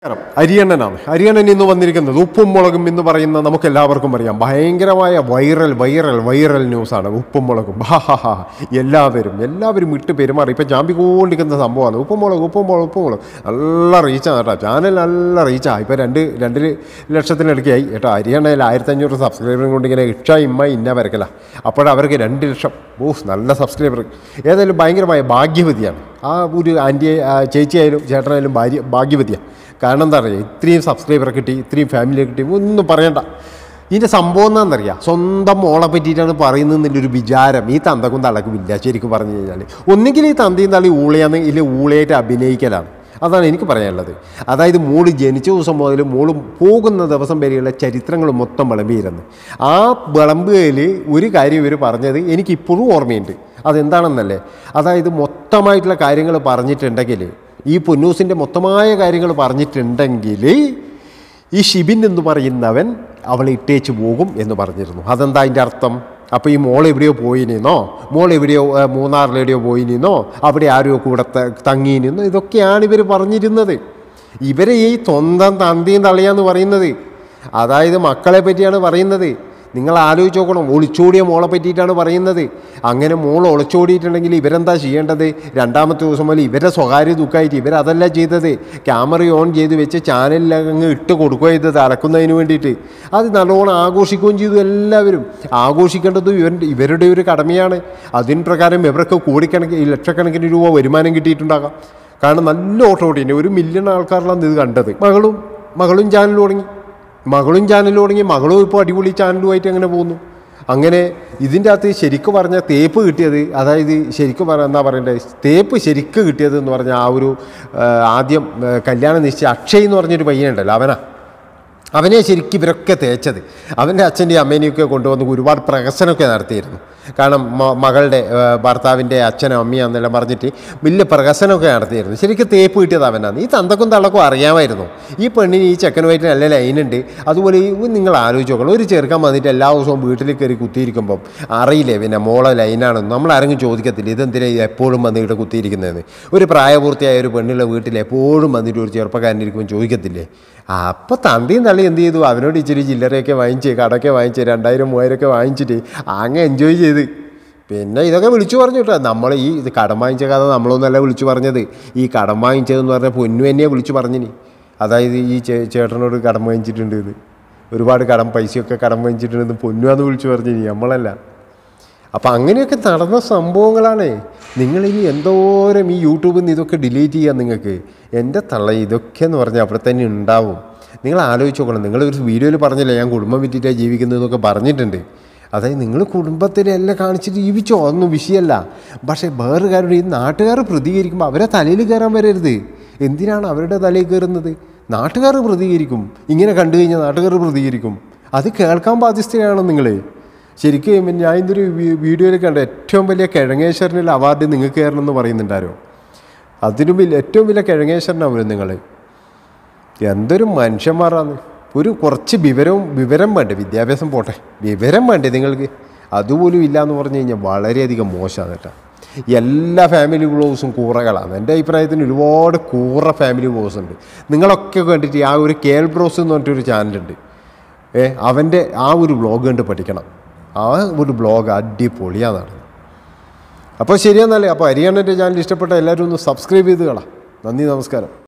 ഹരിയണ്ണനാണ്. ഹരിയണ്ണൻ ഇന്ന് വന്നിരിക്കുന്നത് ഉപ്പും മുളകും എന്ന് പറയുന്ന നമുക്കെല്ലാവർക്കും അറിയാം. ഭയങ്കരമായ വൈറൽ ന്യൂസാണ് ഉപ്പും മുളകും. എല്ലാവരും ഇട്ട് പെരുമാറി ഇപ്പം ചാമ്പിക്കൊണ്ടിരിക്കുന്ന സംഭവമാണ് ഉപ്പും മുളക്. നല്ല റീച്ചാണ് കേട്ടോ. ചാനൽ നല്ല റീച്ചാണ്. ഇപ്പോൾ രണ്ട് ലക്ഷത്തിനടുക്കായി കേട്ടോ. ഹരിയണ്ണയിൽ 1500 സബ്സ്ക്രൈബറും കൊണ്ട് ഇങ്ങനെ ഇന്ന വരക്കല. അപ്പോഴവർക്ക് 2 ലക്ഷം. നല്ല സബ്സ്ക്രൈബർ. ഏതായാലും ഭയങ്കരമായ ഭാഗ്യവതിയാണ്. ആ ഒരു ചേച്ചിയായാലും ചേട്ടനായാലും ഭാഗ്യവതിയാണ്. കാരണം എന്താ പറയുക, ഇത്രയും സബ്സ്ക്രൈബറെ കിട്ടി, ഇത്രയും ഫാമിലിയെ കിട്ടി, ഒന്നും പറയണ്ട. ഇതിൻ്റെ സംഭവം എന്താണെന്നറിയാം, സ്വന്തം മോളെ പറ്റിയിട്ടാണ് പറയുന്നതെന്നുള്ളൊരു വിചാരം ഈ തന്തക്കും തള്ളക്കും ഇല്ല. ശരിക്കും പറഞ്ഞു കഴിഞ്ഞാൽ ഒന്നുകിൽ ഈ തന്തയും തള്ളി ഊളയാന്ന് ഇല്ല ഊളയായിട്ട് അഭിനയിക്കലാണ്. അതാണ് എനിക്ക് പറയാനുള്ളത്. അതായത് മോള് ജനിച്ച ദിവസം മുതൽ മോള് പോകുന്ന ദിവസം വരെയുള്ള ചരിത്രങ്ങൾ മൊത്തം വിളമ്പിയിരുന്നു. ആ വിളമ്പുകയിൽ ഒരു കാര്യം ഇവർ പറഞ്ഞത് എനിക്കിപ്പോഴും ഓർമ്മയുണ്ട്. അതെന്താണെന്നല്ലേ, അതായത് മൊത്തമായിട്ടുള്ള കാര്യങ്ങൾ പറഞ്ഞിട്ടുണ്ടെങ്കിൽ, ഈ പൊന്നൂസിൻ്റെ മൊത്തമായ കാര്യങ്ങൾ പറഞ്ഞിട്ടുണ്ടെങ്കിൽ ഈ ഷിബിൻ എന്ന് പറയുന്നവൻ അവളെ ഇട്ടേച്ച് പോകും എന്ന് പറഞ്ഞിരുന്നു. അതെന്താ അതിൻ്റെ അർത്ഥം? അപ്പോൾ ഈ മോൾ എവിടെയോ പോയിനിന്നോ, മൂന്നാറിലെവിടെയോ പോയിനിന്നോ, അവിടെ ആരോ കൂടെ തങ്ങിനിന്നോ, ഇതൊക്കെയാണ് ഇവർ പറഞ്ഞിരുന്നത്. ഇവരെ ഈ സ്വന്തം തന്തിയും തള്ളിയാന്ന് പറയുന്നത്. അതായത് മക്കളെ പറ്റിയാണ് പറയുന്നത്. നിങ്ങൾ ആലോചിച്ച് നോക്കണം, ഒളിച്ചോടിയ മോളെ പറ്റിയിട്ടാണ് പറയുന്നത്. അങ്ങനെ മോൾ ഒളിച്ചോടിയിട്ടുണ്ടെങ്കിൽ ഇവരെന്താ ചെയ്യേണ്ടത്? രണ്ടാമത്തെ ദിവസം മുതൽ ഇവരെ സ്വകാര്യ ദുഃഖമായിട്ട് ഇവരതല്ല ചെയ്തത്. ക്യാമറ ഓൺ ചെയ്ത് വെച്ച് ചാനലിലങ്ങ് ഇട്ട് കൊടുക്കുക ചെയ്തത് അലക്കുന്നതിന് വേണ്ടിയിട്ട്. അത് നല്ലോണം ആഘോഷിക്കുകയും ചെയ്തു. എല്ലാവരും ആഘോഷിക്കേണ്ടത് ഇവരുടെ ഒരു കടമയാണ്. അതിന് പ്രകാരം ഇവർക്ക് ലക്ഷക്കണക്കിന് രൂപ വരുമാനം കിട്ടിയിട്ടുണ്ടാകാം. കാരണം നല്ല ഓട്ടോടിയുണ്ട്. 1 മില്യൺ ആൾക്കാരിലാണ് ഇത് കണ്ടത്. മകളും ചാനൽ തുടങ്ങി. മകളും ഇപ്പോൾ അടിപൊളി ചാനലുമായിട്ട് അങ്ങനെ പോകുന്നു. അങ്ങനെ ഇതിൻ്റെ അകത്ത് ശരിക്കും പറഞ്ഞാൽ തേപ്പ് കിട്ടിയത്, അതായത് ശരിക്കും എന്താ പറയണ്ടേ, തേപ്പ് ശരിക്കും കിട്ടിയത് എന്ന് പറഞ്ഞാൽ ആ ഒരു ആദ്യം കല്യാണം നിശ്ചയ അക്ഷയ് എന്ന് പറഞ്ഞൊരു പയ്യനുണ്ടല്ലോ, അവനെ ശരിക്കും ഇവരൊക്കെ തേച്ചത്. അവൻ്റെ അച്ഛൻ്റെയും അമ്മേനെയൊക്കെ കൊണ്ടുവന്ന് ഒരുപാട് പ്രഹസനമൊക്കെ നടത്തിയിരുന്നു. കാരണം മകളുടെ ഭർത്താവിൻ്റെ അച്ഛനും അമ്മയാന്നെല്ലാം പറഞ്ഞിട്ട് വലിയ പ്രഹസനമൊക്കെ നടത്തിയിരുന്നു. ശരിക്കും തേപ്പ് കിട്ടിയത് അവനാണ്. ഈ തന്തക്കും തള്ളക്കും അറിയാമായിരുന്നു ഈ പെണ്ണിന് ഈ ചെക്കനുമായിട്ട് നല്ല ലൈനുണ്ട്. അതുപോലെ നിങ്ങൾ ആലോചിച്ച് നോക്കണം, ഒരു ചെറുക്കൻ വന്നിട്ട് എല്ലാ ദിവസവും വീട്ടിൽ കയറി കുത്തിയിരിക്കുമ്പം അറിയില്ലേ പിന്നെ മോളെ ലൈനാണെന്ന്. നമ്മളാരെങ്കിലും ചോദിക്കത്തില്ല ഇതെന്തിനാ എപ്പോഴും വന്നിട്ട് കുത്തിയിരിക്കുന്നതെന്ന്. ഒരു പ്രായപൂർത്തിയായ ഒരു പെണ്ണുള്ള വീട്ടിൽ എപ്പോഴും വന്നിട്ട് ഒരു ചെറുപ്പക്കാരനിരിക്കുമ്പോൾ ചോദിക്കത്തില്ലേ? അപ്പോൾ തന്തിയും തള്ളി എന്ത് ചെയ്തു, അവനോട് ഇച്ചിരി ചില്ലറയൊക്കെ വാങ്ങിച്ച് കടയൊക്കെ വാങ്ങിച്ച് 2000 3000 വാങ്ങിച്ചിട്ട് അങ്ങ് എൻജോയ് ചെയ്ത്. പിന്നെ ഇതൊക്കെ വിളിച്ചു പറഞ്ഞു കേട്ടോ. നമ്മൾ ഇത് കടം വാങ്ങിച്ച കഥ നമ്മളൊന്നല്ല വിളിച്ചു പറഞ്ഞത്. ഈ കടം വാങ്ങിച്ചതെന്ന് പറഞ്ഞാൽ പൊന്നു തന്നെയാണ് വിളിച്ചു പറഞ്ഞിനി. അതായത് ഈ ചേട്ടനോട് കടം വാങ്ങിച്ചിട്ടുണ്ട്, ഇത് ഒരുപാട് പൈസയൊക്കെ കടം വാങ്ങിച്ചിട്ടുണ്ടെന്ന് പൊന്നുവാന്ന് വിളിച്ചു പറഞ്ഞിനി, നമ്മളല്ല. അപ്പം അങ്ങനെയൊക്കെ നടന്ന സംഭവങ്ങളാണ്. നിങ്ങളിനി എന്തോരം ഈ യൂട്യൂബിൽ നിന്ന് ഇതൊക്കെ ഡിലീറ്റ് ചെയ്യാൻ നിങ്ങൾക്ക്. എൻ്റെ തള്ള ഇതൊക്കെ എന്ന് പറഞ്ഞാൽ അവിടെ തന്നെ ഉണ്ടാവും. നിങ്ങൾ ആലോചിച്ച് നോക്കണം. നിങ്ങളൊരു വീഡിയോയിൽ പറഞ്ഞില്ലേ ഞാൻ കുടുംബം വിറ്റിട്ടാണ് ജീവിക്കുന്നതെന്നൊക്കെ പറഞ്ഞിട്ടുണ്ട്. അതായത് നിങ്ങൾ കുടുംബത്തിനെല്ലാം കാണിച്ചിട്ട് ജീവിച്ചോ, അതൊന്നും വിഷയമല്ല. പക്ഷേ വേറെ കാര്യം, ഈ നാട്ടുകാർ പ്രതികരിക്കുമ്പോൾ അവരെ തലയിൽ കയറാൻ വരരുത്. എന്തിനാണ് അവരുടെ തലയിൽ കയറുന്നത്? നാട്ടുകാർ പ്രതികരിക്കും. ഇങ്ങനെ കണ്ടു കഴിഞ്ഞാൽ നാട്ടുകാർ പ്രതികരിക്കും. അത് കേൾക്കാൻ ബാധ്യസ്ഥയാണ് നിങ്ങൾ. ശരിക്കും ഞാൻ ഇന്നൊരു വീഡിയോയിൽ കണ്ട ഏറ്റവും വലിയ കിഴങ്ങേശ്വരനുള്ള അവാർഡ് നിങ്ങൾക്ക് കയറണമെന്ന് പറയുന്നുണ്ടാരോ. അതിനും ഏറ്റവും വലിയ കിഴങ്ങേശ്വരനാവും നിങ്ങൾ. എന്തൊരു മനുഷ്യന്മാരാണ്. കുറച്ച് വിവരം വേണ്ടേ, വിദ്യാഭ്യാസം പോട്ടെ, വിവരം വേണ്ടേ നിങ്ങൾക്ക്? അതുപോലും ഇല്ല എന്ന് പറഞ്ഞു കഴിഞ്ഞാൽ വളരെയധികം മോശമാണ് കേട്ടോ. എല്ലാ ഫാമിലി വ്ളോഗ്സും കൂറകളാണ്. എൻ്റെ അഭിപ്രായത്തിന് ഒരുപാട് കൂറ ഫാമിലി വ്ളോഗ്സ് ഉണ്ട്. നിങ്ങളൊക്കെ കണ്ടിട്ട് ആ ഒരു കേൽ ബ്രോസ് എന്ന് പറഞ്ഞിട്ടൊരു ചാനലുണ്ട്. അവൻ്റെ ആ ഒരു വ്ളോഗ് കണ്ട് പഠിക്കണം. ആ ഒരു ബ്ലോഗ് അടിപൊളിയാണ്. അപ്പോൾ ശരിയാന്നല്ലേ. അപ്പോൾ ഹരിയാണൻ്റെ ചാനൽ ഇഷ്ടപ്പെട്ട എല്ലാവരും ഒന്ന് സബ്സ്ക്രൈബ് ചെയ്ത് കളാം. നന്ദി, നമസ്കാരം.